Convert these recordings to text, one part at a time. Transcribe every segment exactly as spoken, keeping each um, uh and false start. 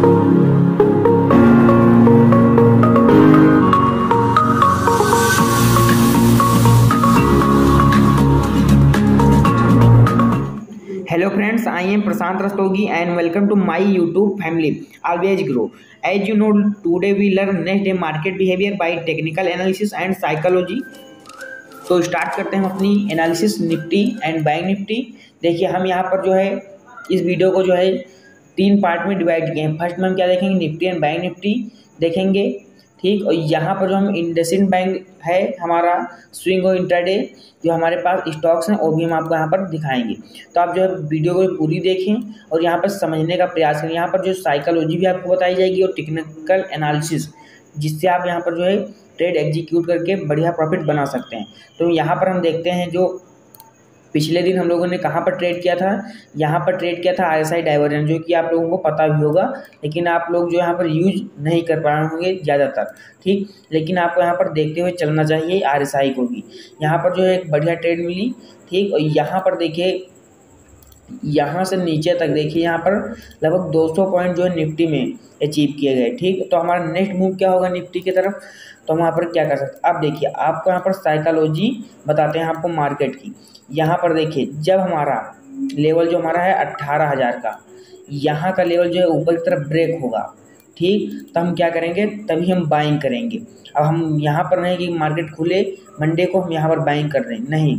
Hello friends, I am Prashant Rastogi and welcome to my YouTube family. Always grow. As you know, today we learn next day market behavior by technical analysis and psychology. तो start करते हैं हम अपनी analysis Nifty and bank Nifty. देखिए हम यहाँ पर जो है इस वीडियो को जो है तीन पार्ट में डिवाइड किए हैं। फर्स्ट में हम क्या देखेंगे, निफ्टी एंड बैंक निफ्टी देखेंगे, ठीक। और यहाँ पर जो हम इंडसइंड बैंक है हमारा स्विंग और इंट्राडे जो हमारे पास स्टॉक्स हैं वो भी हम आपको यहाँ पर दिखाएंगे। तो आप जो है वीडियो को पूरी देखें और यहाँ पर समझने का प्रयास करें। यहाँ पर जो साइकोलॉजी भी आपको बताई जाएगी और टेक्निकल एनालिसिस, जिससे आप यहाँ पर जो है ट्रेड एग्जीक्यूट करके बढ़िया प्रॉफिट बना सकते हैं। तो यहाँ पर हम देखते हैं जो पिछले दिन हम लोगों ने कहाँ पर ट्रेड किया था, यहाँ पर ट्रेड किया था आरएसआई डाइवर्जन, जो कि आप लोगों को पता भी होगा, लेकिन आप लोग जो यहाँ पर यूज नहीं कर पाए होंगे ज़्यादातर, ठीक। लेकिन आपको यहाँ पर देखते हुए चलना चाहिए आरएसआई को भी। यहाँ पर जो है एक बढ़िया ट्रेड मिली, ठीक। और यहाँ पर देखिए यहाँ से नीचे तक देखिए यहाँ पर लगभग दो सौ पॉइंट जो है निफ्टी में अचीव किए गए, ठीक। तो हमारा नेक्स्ट मूव क्या होगा निफ्टी की तरफ, तो हम यहाँ पर क्या कर सकते हैं। अब देखिए आपको यहाँ पर साइकोलॉजी बताते हैं आपको मार्केट की। यहाँ पर देखिए जब हमारा लेवल जो हमारा है अट्ठारह हज़ार का, यहाँ का लेवल जो है ऊपर की तरफ ब्रेक होगा, ठीक। तो हम क्या करेंगे, तभी हम बाइंग करेंगे। अब हम यहाँ पर नहीं कि मार्केट खुले मंडे को हम यहाँ पर बाइंग कर रहे हैं, नहीं,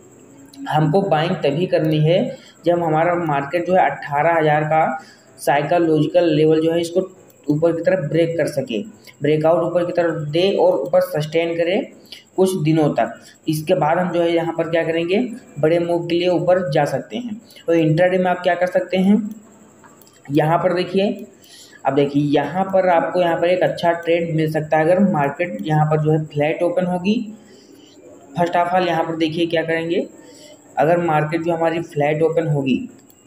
हमको बाइंग तभी करनी है जब हमारा मार्केट जो है अट्ठारह हज़ार का साइकोलॉजिकल लेवल जो है इसको ऊपर की तरफ ब्रेक कर सके, ब्रेकआउट ऊपर की तरफ दे और ऊपर सस्टेन करे कुछ दिनों तक। इसके बाद हम जो है यहाँ पर क्या करेंगे, बड़े मूव के लिए ऊपर जा सकते हैं। और इंट्राडे में आप क्या कर सकते हैं, यहाँ पर देखिए, अब देखिए यहाँ पर आपको यहाँ पर एक अच्छा ट्रेड मिल सकता है अगर मार्केट यहाँ पर जो है फ्लैट ओपन होगी। फर्स्ट ऑफ ऑल यहाँ पर देखिए क्या करेंगे, अगर मार्केट जो हमारी फ्लैट ओपन होगी,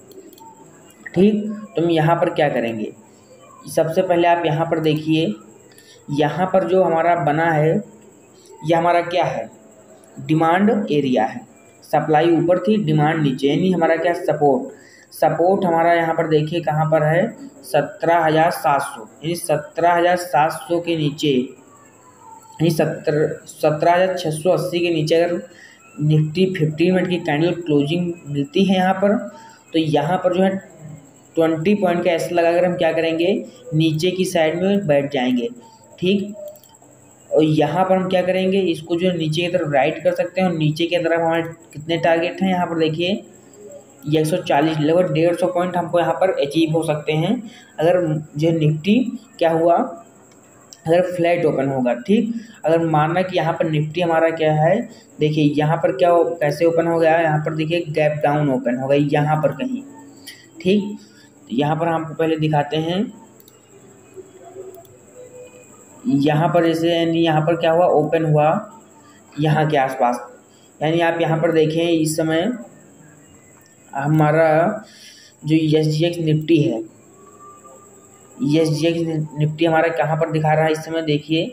ठीक, तो हम यहाँ पर क्या करेंगे, सबसे पहले आप यहाँ पर देखिए, यहाँ पर जो हमारा बना है ये हमारा क्या है, डिमांड एरिया है। सप्लाई ऊपर थी, डिमांड नीचे, यानी हमारा क्या सपोर्ट, सपोर्ट हमारा यहाँ पर देखिए कहाँ पर है, सत्रह हज़ार सात सौ, यानी सत्रह हज़ार सात सौ के नीचे, यानी सत्रह सत्रह हज़ार छः सौ अस्सी के नीचे अगर निफ्टी फिफ्टी मिनट की कैंडल क्लोजिंग मिलती है यहाँ पर, तो यहाँ पर जो है ट्वेंटी पॉइंट का ऐसा लगाकर हम क्या करेंगे, नीचे की साइड में बैठ जाएंगे, ठीक। और यहाँ पर हम क्या करेंगे, इसको जो नीचे की तरफ राइट कर सकते हैं। और नीचे की तरफ हमारे कितने टारगेट हैं, यहाँ पर देखिए ये एक सौ चालीस, लगभग डेढ़ सौ पॉइंट हमको यहाँ पर अचीव हो सकते हैं अगर जो निफ्टी क्या हुआ, अगर फ्लैट ओपन होगा, ठीक। अगर मानना कि यहाँ पर निफ्टी हमारा क्या है, देखिए यहाँ पर क्या कैसे ओपन हो गया, यहाँ पर देखिए गैप डाउन ओपन हो गई यहाँ पर कहीं, ठीक। यहाँ पर हमको पहले दिखाते हैं, यहाँ पर जैसे यानी यहाँ पर क्या हुआ, ओपन हुआ यहाँ के आसपास, यानी आप यहाँ पर देखें इस समय हमारा जो एस जी एक्स निफ्टी है, एस जी एक्स निफ्टी हमारा कहाँ पर दिखा रहा है इस समय, देखिए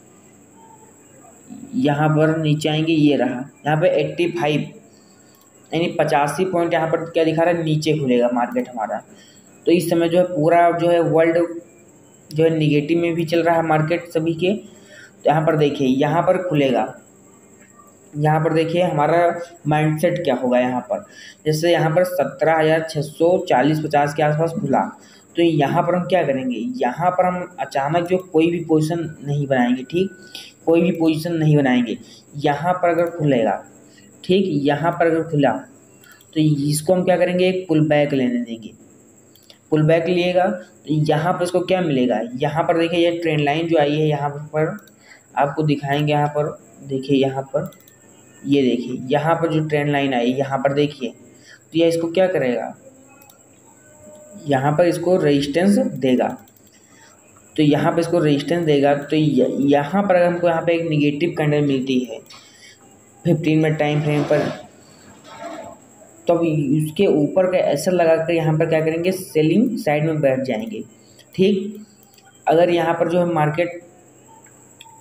यहाँ पर नीचे आएंगे, ये रहा यहाँ पे पचासी, यानी पचासी पॉइंट यहाँ पर क्या दिखा रहा है, नीचे खुलेगा मार्केट हमारा। तो इस समय जो है पूरा जो है वर्ल्ड जो है निगेटिव में भी चल रहा है मार्केट सभी के। तो यहाँ पर देखिए यहाँ पर खुलेगा, यहाँ पर देखिए हमारा माइंडसेट क्या होगा, यहाँ पर जैसे यहाँ पर सत्रह हज़ार छः सौ चालीस पचास के आसपास खुला, तो यहाँ पर हम क्या करेंगे, यहाँ पर हम अचानक जो कोई भी पोजीशन नहीं बनाएंगे, ठीक, कोई भी पोजीशन नहीं बनाएंगे। यहाँ पर अगर खुलेगा, ठीक, यहाँ पर अगर खुला तो इसको हम क्या करेंगे, एक पुल बैक लेने देंगे। पुल बैक लिएगा तो यहाँ पर इसको क्या मिलेगा, यहाँ पर देखिए ये ट्रेंड लाइन जो आई है, यहाँ पर आपको दिखाएंगे, यहाँ पर देखिए, यहाँ पर ये देखिए यहाँ पर जो ट्रेंड लाइन आई यहाँ पर देखिए, तो यह इसको क्या करेगा, यहाँ पर इसको रेजिस्टेंस देगा। तो यहाँ पर इसको रेजिस्टेंस देगा, तो यहाँ पर अगर हमको यहाँ पे एक निगेटिव कैंडल मिलती है फिफ्टीन मिनट टाइम फ्रेम पर, तो अब उसके ऊपर का ऐसा लगा कर यहाँ पर क्या करेंगे, सेलिंग साइड में बैठ जाएंगे, ठीक। अगर यहाँ पर जो है मार्केट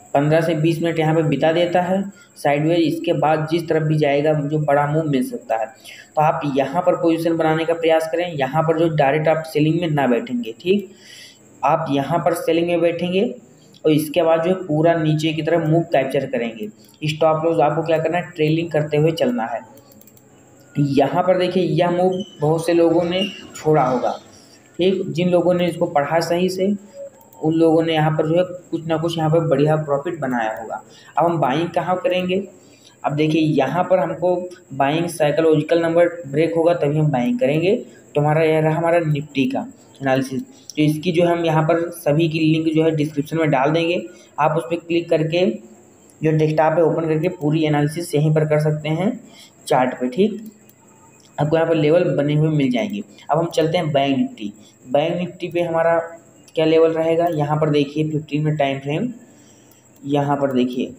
पंद्रह से बीस मिनट यहाँ पे बिता देता है साइडवेज। इसके बाद जिस तरफ भी जाएगा जो बड़ा मूव मिल सकता है। तो आप यहाँ पर पोजीशन बनाने का प्रयास करें। यहाँ पर जो डायरेक्ट आप सेलिंग में ना बैठेंगे, ठीक, आप यहाँ पर सेलिंग में बैठेंगे और इसके बाद जो पूरा नीचे की तरफ मूव कैप्चर करेंगे। स्टॉप लॉस आपको क्या करना है, ट्रेलिंग करते हुए चलना है। यहाँ पर देखिए यह मूव बहुत से लोगों ने छोड़ा होगा, ठीक, जिन लोगों ने इसको पढ़ा सही से उन लोगों ने यहाँ पर जो है कुछ ना कुछ यहाँ पर बढ़िया प्रॉफिट बनाया होगा। अब हम बाइंग कहाँ करेंगे, अब देखिए यहाँ पर हमको बाइंग साइकोलॉजिकल नंबर ब्रेक होगा तभी हम बाइंग करेंगे। तो हमारा यह रहा हमारा निफ्टी का एनालिसिस। तो इसकी जो हम यहाँ पर सभी की लिंक जो है डिस्क्रिप्शन में डाल देंगे। आप उस पर क्लिक करके जो डेस्कटॉप पे ओपन करके पूरी एनालिसिस यहीं पर कर सकते हैं चार्ट पे, ठीक, आपको यहाँ पर लेवल बने हुए मिल जाएंगे। अब हम चलते हैं बैंक निफ्टी। बैंक निफ्टी पे हमारा क्या लेवल रहेगा, यहाँ पर देखिए फिफ्टीन में टाइम फ्रेम, यहाँ पर देखिए।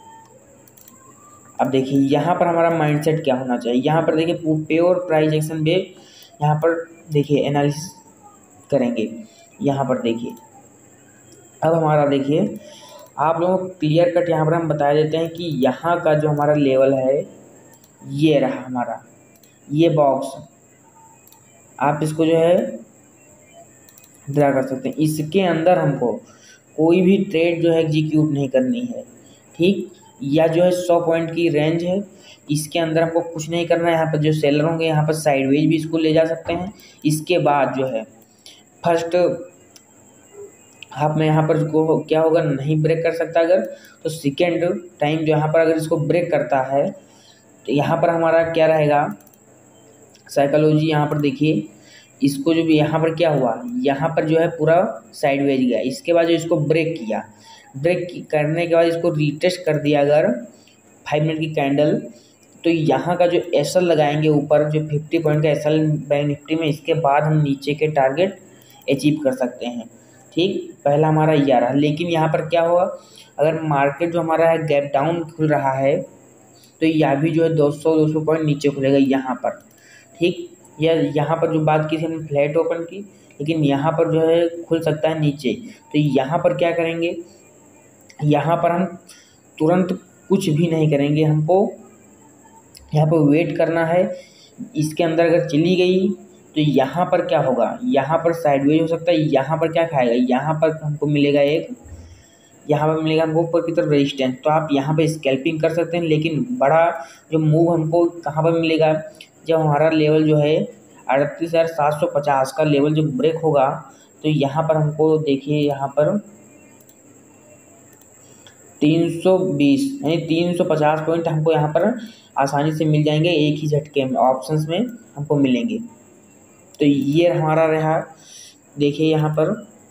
अब देखिए यहाँ पर हमारा माइंडसेट क्या होना चाहिए, यहाँ पर देखिए प्योर प्राइस एक्शन पे यहाँ पर देखिए एनालिसिस करेंगे। यहाँ पर देखिए अब हमारा देखिए आप लोगों को क्लियर कट यहाँ पर हम बता देते हैं कि यहाँ का जो हमारा लेवल है ये रहा हमारा, ये बॉक्स आप इसको जो है ड्रा कर सकते हैं। इसके अंदर हमको कोई भी ट्रेड जो है एग्जीक्यूट नहीं करनी है, ठीक, या जो है सौ पॉइंट की रेंज है इसके अंदर हमको कुछ नहीं करना है। यहाँ पर जो सेलर होंगे यहाँ पर साइडवेज भी इसको ले जा सकते हैं। इसके बाद जो है फर्स्ट हाफ में यहाँ पर को क्या होगा, नहीं ब्रेक कर सकता अगर, तो सेकेंड टाइम जो यहाँ पर अगर इसको ब्रेक करता है तो यहाँ पर हमारा क्या रहेगा साइकोलॉजी। यहाँ पर देखिए इसको जो भी यहाँ पर क्या हुआ, यहाँ पर जो है पूरा साइडवेज गया। इसके बाद जो इसको ब्रेक किया, ब्रेक करने के बाद इसको रीटेस्ट कर दिया अगर फाइव मिनट की कैंडल, तो यहाँ का जो एसएल लगाएंगे ऊपर जो फिफ्टी पॉइंट का एसएल बैंक निफ्टी में, इसके बाद हम नीचे के टारगेट अचीव कर सकते हैं, ठीक। पहला हमारा यह रहा। लेकिन यहाँ पर क्या होगा, अगर मार्केट जो हमारा है गैप डाउन खुल रहा है तो यह भी जो है दो सौ दो सौ पॉइंट नीचे खुलेगा यहाँ पर, ठीक। या यहाँ पर जो बात की थी हमने फ्लैट ओपन की, लेकिन यहाँ पर जो है खुल सकता है नीचे। तो यहाँ पर क्या करेंगे, यहाँ पर हम तुरंत कुछ भी नहीं करेंगे, हमको यहाँ पर वेट करना है। इसके अंदर अगर चली गई तो यहाँ पर क्या होगा, यहाँ पर साइडवेज हो सकता है। यहाँ पर क्या खाएगा, यहाँ पर हमको मिलेगा एक, यहाँ पर मिलेगा हमको ऊपर की तरफ रेजिस्टेंस। तो आप यहाँ पे स्कैल्पिंग कर सकते हैं। लेकिन बड़ा जो मूव हमको कहाँ पर मिलेगा, जब हमारा लेवल जो है अड़तीस हज़ार सात सौ पचास का लेवल जो ब्रेक होगा तो यहाँ पर हमको देखिए यहाँ पर तीन सौ बीस यानी तीन सौ पचास पॉइंट हमको यहाँ पर आसानी से मिल जाएंगे, एक ही झटके में ऑप्शंस में हमको मिलेंगे। तो ये हमारा रहा। देखिए यहाँ पर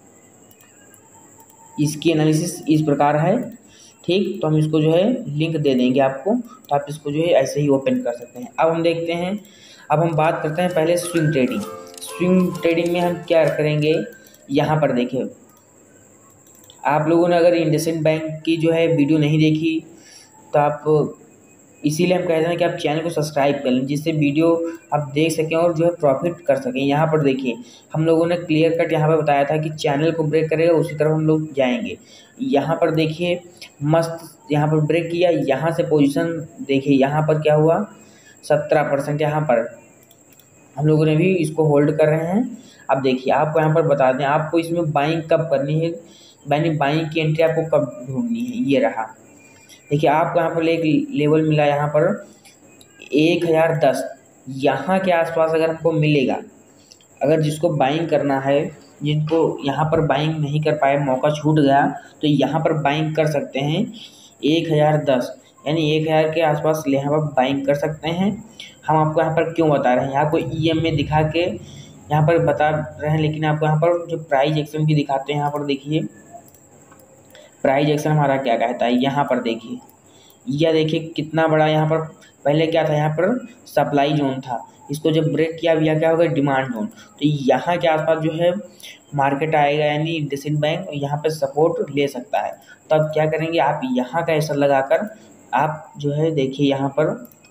इसकी एनालिसिस इस प्रकार है, ठीक। तो हम इसको जो है लिंक दे देंगे आपको, तो आप इसको जो है ऐसे ही ओपन कर सकते हैं। अब हम देखते हैं, अब हम बात करते हैं पहले स्विंग ट्रेडिंग। स्विंग ट्रेडिंग में हम क्या करेंगे, यहाँ पर देखिए आप लोगों ने अगर इंडसइंड बैंक की जो है वीडियो नहीं देखी तो आप, इसीलिए हम कहते हैं कि आप चैनल को सब्सक्राइब कर लें जिससे वीडियो आप देख सकें और जो है प्रॉफिट कर सकें। यहाँ पर देखिए हम लोगों ने क्लियर कट यहाँ पर बताया था कि चैनल को ब्रेक करेगा उसी तरफ हम लोग जाएंगे। यहाँ पर देखिए मस्त यहाँ पर ब्रेक किया, यहाँ से पोजीशन देखिए यहाँ पर क्या हुआ सत्रह परसेंट यहाँ पर हम लोगों ने भी इसको होल्ड कर रहे हैं। अब देखिए आपको यहाँ पर बता दें आपको इसमें बाइंग कब करनी है, यानी बाइंग की एंट्री आपको कब ढूंढनी है। ये रहा, देखिए आपको यहाँ पर एक लेवल मिला यहाँ पर एक हज़ार दस, यहाँ के आसपास अगर हमको मिलेगा, अगर जिसको बाइंग करना है, जिनको यहाँ पर बाइंग नहीं कर पाए मौका छूट गया तो यहाँ पर बाइंग कर सकते हैं एक हज़ार दस, यानी एक हज़ार के आसपास यहाँ पर बाइंग कर सकते हैं। हम आपको यहाँ पर क्यों बता रहे हैं, यहाँ को ई एम में दिखा के यहाँ पर बता रहे हैं, लेकिन आपको यहाँ पर जो प्राइस एक्शन भी दिखाते हैं। यहाँ पर देखिए प्राइस एक्शन हमारा क्या कहता है, यहाँ पर देखिए यह देखिए कितना बड़ा यहाँ पर पहले क्या था, यहाँ पर सप्लाई जोन था, इसको जब ब्रेक किया भैया क्या होगा डिमांड जोन। तो यहाँ के आसपास जो है मार्केट आएगा, यानी इंडसइंड बैंक यहाँ पे सपोर्ट ले सकता है। तो अब क्या करेंगे आप यहाँ का एसएल लगाकर आप जो है देखिए यहाँ पर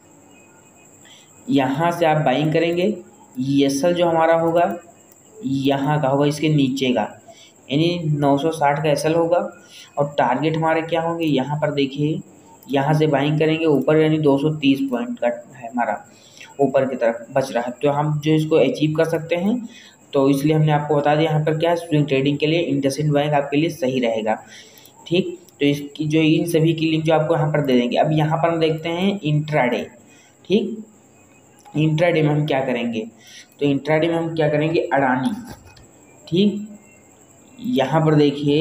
यहाँ से आप बाइंग करेंगे। एसएल जो हमारा होगा यहाँ का होगा, इसके नीचे का, यानी नौ सौ साठ का एस एल होगा। और टारगेट हमारे क्या होंगे, यहाँ पर देखिए, यहाँ से बाइंग करेंगे ऊपर, यानी दो सौ तीस पॉइंट का है हमारा ऊपर की तरफ बच रहा है, तो हम जो इसको अचीव कर सकते हैं। तो इसलिए हमने आपको बता दिया यहाँ पर क्या है, स्विंग ट्रेडिंग के लिए इंडसइंड बैंक आपके लिए सही रहेगा। ठीक, तो इसकी जो इन सभी की लिंक जो आपको यहाँ पर दे देंगे। अब यहाँ पर हम देखते हैं इंट्राडे। ठीक, इंट्राडे में हम क्या करेंगे, तो इंट्राडे में हम क्या करेंगे, अडानी। ठीक, यहाँ पर देखिए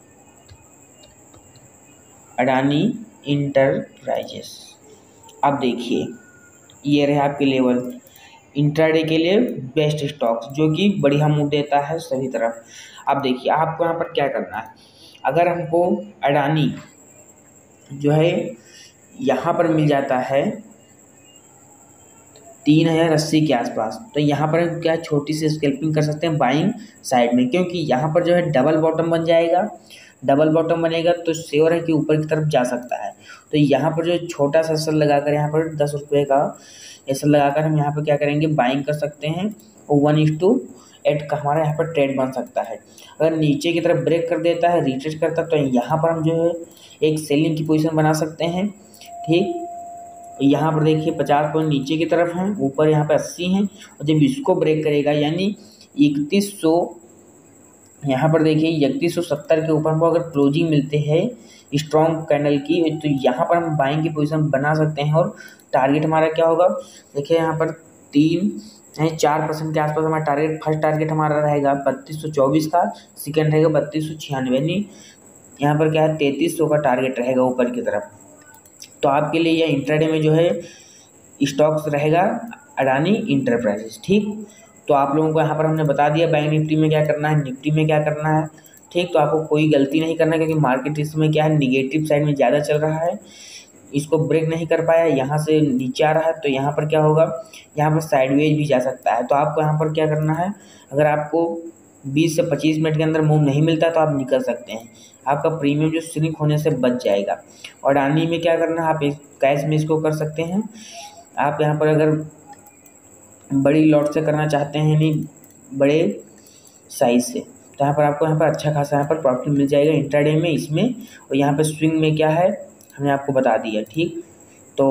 अडानी इंटरप्राइजेस। अब देखिए ये रहे आपके लेवल इंट्राडे के लिए बेस्ट स्टॉक्स, जो कि बढ़िया मूव देता है सभी तरफ। अब देखिए आपको यहाँ पर क्या करना है, अगर हमको अडानी जो है यहाँ पर मिल जाता है तीन हज़ार अस्सी के आसपास, तो यहाँ पर क्या छोटी सी स्कैल्पिंग कर सकते हैं बाइंग साइड में, क्योंकि यहाँ पर जो है डबल बॉटम बन जाएगा। डबल बॉटम बनेगा तो श्योर है कि ऊपर की तरफ जा सकता है। तो यहाँ पर जो छोटा सा एसल लगाकर यहाँ पर दस रुपये का एसल लगाकर हम यहाँ पर क्या करेंगे, बाइंग कर सकते हैं। और वन इज टू एट का हमारा यहाँ पर ट्रेड बन सकता है। अगर नीचे की तरफ ब्रेक कर देता है, रिट्रेस करता है, तो यहाँ पर हम जो है एक सेलिंग की पोजीशन बना सकते हैं। ठीक, यहाँ पर देखिए पचास पॉइंट नीचे की तरफ हैं, ऊपर यहाँ पे अस्सी हैं, और जब इसको ब्रेक करेगा यानी इकतीस सौ, यहाँ पर देखिए इकतीस सौ सत्तर के ऊपर हमको अगर क्लोजिंग मिलते हैं स्ट्रॉन्ग कैंडल की, तो यहाँ पर हम बाइंग की पोजीशन बना सकते हैं। और टारगेट हमारा क्या होगा, देखिए यहाँ पर तीन यानी चार परसेंट के आसपास हमारा टारगेट, फर्स्ट टारगेट हमारा रहेगा बत्तीस सौ चौबीस का, सेकेंड रहेगा बत्तीस सौ छियानवे, यानी यहाँ पर क्या है तैंतीस सौ का टारगेट रहेगा ऊपर की तरफ। तो आपके लिए यह इंट्राडे में जो है स्टॉक्स रहेगा अडानी इंटरप्राइजेस। ठीक, तो आप लोगों को यहाँ पर हमने बता दिया बैंक निफ्टी में क्या करना है, निफ्टी में क्या करना है। ठीक, तो आपको कोई गलती नहीं करना, क्योंकि मार्केट इस समय क्या है निगेटिव साइड में ज़्यादा चल रहा है, इसको ब्रेक नहीं कर पाया, यहाँ से नीचे आ रहा है, तो यहाँ पर क्या होगा, यहाँ पर साइडवेज भी जा सकता है। तो आपको यहाँ पर क्या करना है, अगर आपको बीस से पच्चीस मिनट के अंदर मूव नहीं मिलता तो आप निकल सकते हैं, आपका प्रीमियम जो श्रिंक होने से बच जाएगा। और अडानी में क्या करना है, आप कैश में इसको कर सकते हैं। आप यहाँ पर अगर बड़ी लॉट से करना चाहते हैं, नहीं बड़े साइज से, तो यहाँ पर आपको यहाँ पर अच्छा खासा यहाँ पर प्रॉफिट मिल जाएगा इंट्राडे में इसमें। और यहाँ पर स्विंग में क्या है हमने आपको बता दिया। ठीक, तो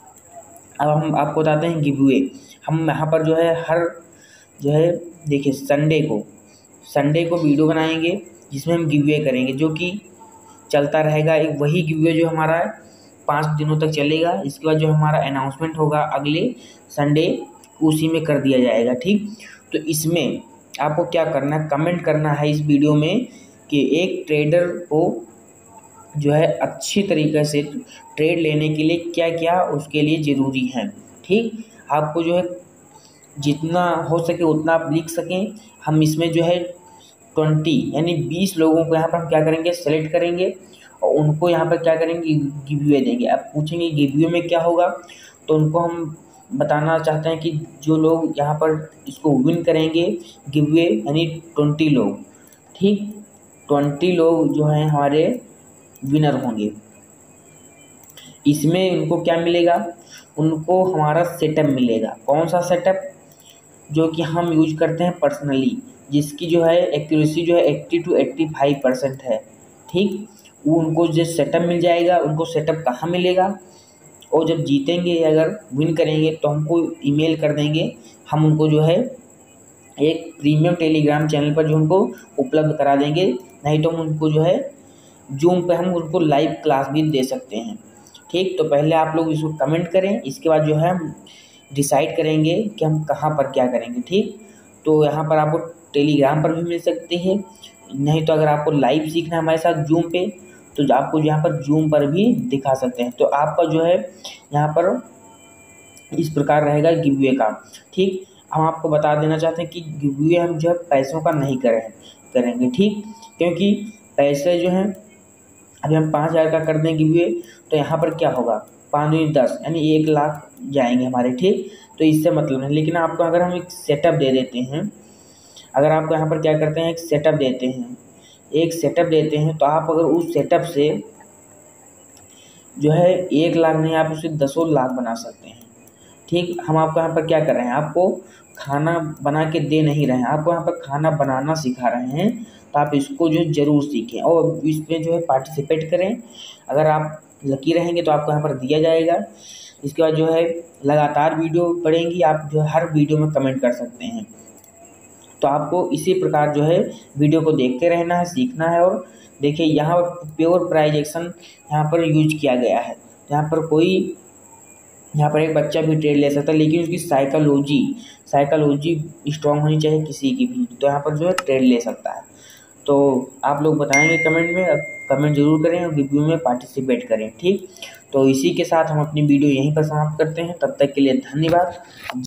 अब हम आपको बताते हैं गिवअवे। हम यहाँ पर जो है हर जो है देखिए संडे को संडे को वीडियो बनाएंगे जिसमें हम गिवअवे करेंगे, जो कि चलता रहेगा। एक वही गिवअवे जो हमारा पाँच दिनों तक चलेगा। इसके बाद जो हमारा अनाउंसमेंट होगा अगले संडे, उसी में कर दिया जाएगा। ठीक, तो इसमें आपको क्या करना है, कमेंट करना है इस वीडियो में कि एक ट्रेडर को जो है अच्छी तरीके से ट्रेड लेने के लिए क्या क्या उसके लिए ज़रूरी है। ठीक, आपको जो है जितना हो सके उतना आप लिख सकें। हम इसमें जो है ट्वेंटी यानी बीस लोगों को यहाँ पर हम क्या करेंगे, सेलेक्ट करेंगे और उनको यहाँ पर क्या करेंगे, गिवअवे देंगे। आप पूछेंगे गिवअवे में क्या होगा, तो उनको हम बताना चाहते हैं कि जो लोग यहाँ पर इसको विन करेंगे गिवअवे, यानी ट्वेंटी लोग। ठीक, ट्वेंटी लोग जो हैं हमारे विनर होंगे। इसमें उनको क्या मिलेगा, उनको हमारा सेटअप मिलेगा। कौन सा सेटअप, जो कि हम यूज करते हैं पर्सनली, जिसकी जो है एक्यूरेसी जो है अस्सी टू पचासी परसेंट है। ठीक, वो उनको जो सेटअप मिल जाएगा। उनको सेटअप कहाँ मिलेगा, और जब जीतेंगे अगर विन करेंगे तो हमको ईमेल कर देंगे, हम उनको जो है एक प्रीमियम टेलीग्राम चैनल पर जो उनको उपलब्ध करा देंगे। नहीं तो हम उनको जो है जूम पे हम उनको लाइव क्लास भी दे सकते हैं। ठीक, तो पहले आप लोग इसको कमेंट करें, इसके बाद जो है हम डिसाइड करेंगे कि हम कहाँ पर क्या करेंगे। ठीक, तो यहाँ पर आपको टेलीग्राम पर भी मिल सकती है, नहीं तो अगर आपको लाइव सीखना है हमारे साथ जूम पे, तो आपको यहाँ पर जूम पर भी दिखा सकते हैं। तो आपका जो है यहाँ पर इस प्रकार रहेगा गिवअवे का। ठीक, हम आपको बता देना चाहते हैं कि गिवअवे हम जो है पैसों का नहीं करें करेंगे। ठीक, क्योंकि पैसे जो हैं अभी हम पाँच हज़ार का कर दें गिवअवे, तो यहाँ पर क्या होगा, पाँच दूनी दस यानी एक लाख जाएंगे हमारे। ठीक, तो इससे मतलब नहीं। लेकिन आपको अगर हम एक सेटअप दे देते हैं, अगर आपको यहाँ पर क्या करते हैं एक सेटअप देते हैं एक सेटअप देते हैं तो आप अगर उस सेटअप से जो है एक लाख नहीं, आप उसे दसों लाख बना सकते हैं। ठीक, हम आपको यहाँ पर क्या कर रहे हैं, आपको खाना बना के दे नहीं रहे हैं, आपको यहाँ पर खाना बनाना सिखा रहे हैं तो आप इसको जो ज़रूर सीखें और इसमें जो है पार्टिसिपेट करें। अगर आप लकी रहेंगे तो आपको यहाँ पर दिया जाएगा। इसके बाद जो है लगातार वीडियो पड़ेंगी, आप जो है हर वीडियो में कमेंट कर सकते हैं। तो आपको इसी प्रकार जो है वीडियो को देखते रहना है, सीखना है। और देखिए यहाँ प्योर प्राइजेक्शन यहाँ पर यूज किया गया है। यहाँ पर कोई यहाँ पर एक बच्चा भी ट्रेड ले सकता है, लेकिन उसकी साइकोलॉजी साइकोलॉजी स्ट्रांग होनी चाहिए किसी की भी, तो यहाँ पर जो है ट्रेड ले सकता है। तो आप लोग बताएंगे कमेंट में, कमेंट जरूर करें और रिव्यू में पार्टिसिपेट करें। ठीक, तो इसी के साथ हम अपनी वीडियो यहीं पर समाप्त करते हैं। तब तक के लिए धन्यवाद।